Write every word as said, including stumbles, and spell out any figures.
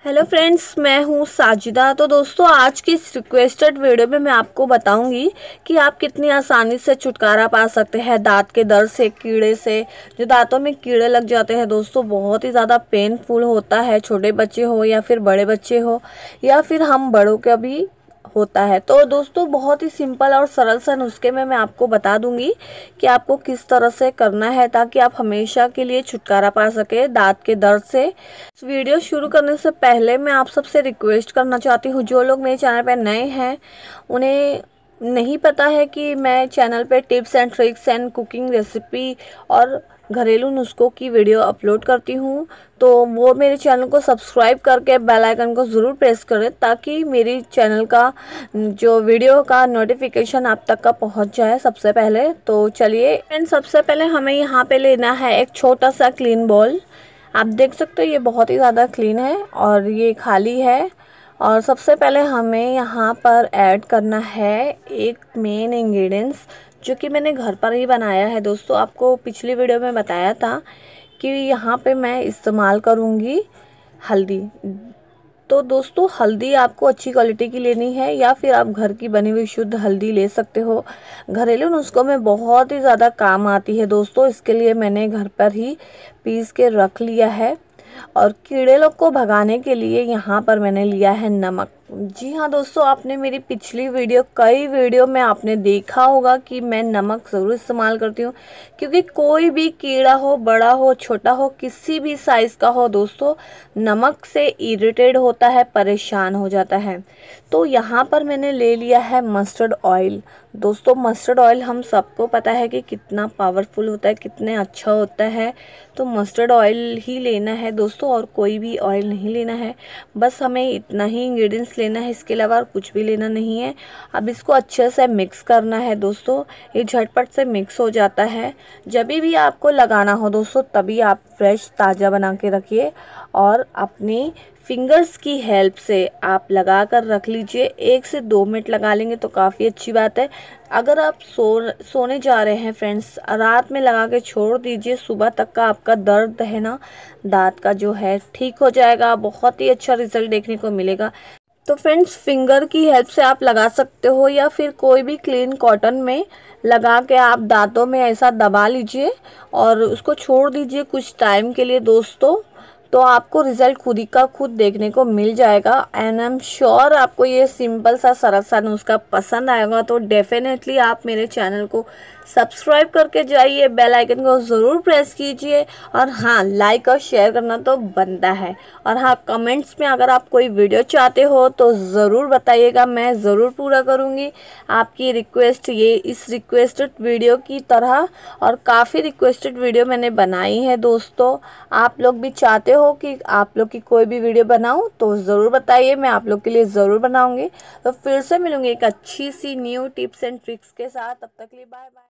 Hello friends, मैं हूँ साजिदा। तो दोस्तों, आज की इस रिक्वेस्टेड वीडियो में मैं आपको बताऊंगी कि आप कितनी आसानी से छुटकारा पा सकते हैं दांत के दर्द से, कीड़े से। जो दांतों में कीड़े लग जाते हैं दोस्तों, बहुत ही ज़्यादा पेनफुल होता है, छोटे बच्चे हो या फिर बड़े बच्चे हो या फिर हम बड़ों का भी होता है। तो दोस्तों, बहुत ही सिंपल और सरल सा नुस्खे में मैं आपको बता दूंगी कि आपको किस तरह से करना है ताकि आप हमेशा के लिए छुटकारा पा सके दांत के दर्द से। इस वीडियो शुरू करने से पहले मैं आप सबसे रिक्वेस्ट करना चाहती हूँ, जो लोग मेरे चैनल पर नए हैं, उन्हें नहीं पता है कि मैं चैनल पे tips and tricks and cooking recipe और घरेलू नुस्खों की वीडियो अपलोड करती हूँ, तो वो मेरे चैनल को सब्सक्राइब करके बेल आइकन को ज़रूर प्रेस करें ताकि मेरी चैनल का जो वीडियो का नोटिफिकेशन आप तक का पहुँच जाए सबसे पहले। तो चलिए एंड सबसे पहले हमें यहाँ पे लेना है एक छोटा सा क्लीन बॉल। आप देख सकते हो ये बहुत ही ज़्यादा क्लीन है और ये खाली है। और सबसे पहले हमें यहाँ पर ऐड करना है एक मेन इंग्रेडिएंट्स जो कि मैंने घर पर ही बनाया है दोस्तों। आपको पिछली वीडियो में बताया था कि यहाँ पे मैं इस्तेमाल करूँगी हल्दी। तो दोस्तों, हल्दी आपको अच्छी क्वालिटी की लेनी है या फिर आप घर की बनी हुई शुद्ध हल्दी ले सकते हो। घरेलू नुस्खों में बहुत ही ज़्यादा काम आती है दोस्तों, इसके लिए मैंने घर पर ही पीस के रख लिया है। और कीड़े लोग को भगाने के लिए यहाँ पर मैंने लिया है नमक। जी हाँ दोस्तों, आपने मेरी पिछली वीडियो कई वीडियो में आपने देखा होगा कि मैं नमक ज़रूर इस्तेमाल करती हूँ, क्योंकि कोई भी कीड़ा हो, बड़ा हो, छोटा हो, किसी भी साइज़ का हो दोस्तों, नमक से इरिटेट होता है, परेशान हो जाता है। तो यहाँ पर मैंने ले लिया है मस्टर्ड ऑयल। दोस्तों, मस्टर्ड ऑयल हम सबको पता है कि कितना पावरफुल होता है, कितने अच्छा होता है। तो मस्टर्ड ऑयल ही लेना है दोस्तों, और कोई भी ऑयल नहीं लेना है। बस हमें इतना ही इंग्रेडिएंट्स लेना है, इसके अलावा कुछ भी लेना नहीं है। अब इसको अच्छे से मिक्स करना है दोस्तों। ये झटपट से मिक्स हो जाता है। जब भी आपको लगाना हो दोस्तों, तभी आप फ्रेश ताज़ा बना के रखिए और अपनी फिंगर्स की हेल्प से आप लगा कर रख लीजिए। एक से दो मिनट लगा लेंगे तो काफ़ी अच्छी बात है। अगर आप सो सोने जा रहे हैं फ्रेंड्स, रात में लगा के छोड़ दीजिए, सुबह तक का आपका दर्द है ना दांत का जो है ठीक हो जाएगा। बहुत ही अच्छा रिजल्ट देखने को मिलेगा। तो फ्रेंड्स, फिंगर की हेल्प से आप लगा सकते हो या फिर कोई भी क्लीन कॉटन में लगा के आप दांतों में ऐसा दबा लीजिए और उसको छोड़ दीजिए कुछ टाइम के लिए दोस्तों। तो आपको रिजल्ट खुद ही का खुद देखने को मिल जाएगा। एंड आई एम श्योर आपको ये सिंपल सा सरल सा नुस्खा पसंद आएगा। तो डेफिनेटली आप मेरे चैनल को सब्सक्राइब करके जाइए, बेल आइकन को ज़रूर प्रेस कीजिए और हाँ, लाइक और शेयर करना तो बनता है। और हाँ, कमेंट्स में अगर आप कोई वीडियो चाहते हो तो ज़रूर बताइएगा, मैं ज़रूर पूरा करूँगी आपकी रिक्वेस्ट। ये इस रिक्वेस्टेड वीडियो की तरह और काफ़ी रिक्वेस्टेड वीडियो मैंने बनाई है दोस्तों। आप लोग भी चाहते हो कि आप लोग की कोई भी वीडियो बनाऊं तो ज़रूर बताइए, मैं आप लोग के लिए ज़रूर बनाऊंगी। तो फिर से मिलूंगी एक अच्छी सी न्यू टिप्स एंड ट्रिक्स के साथ। तब तक के लिए बाय बाय।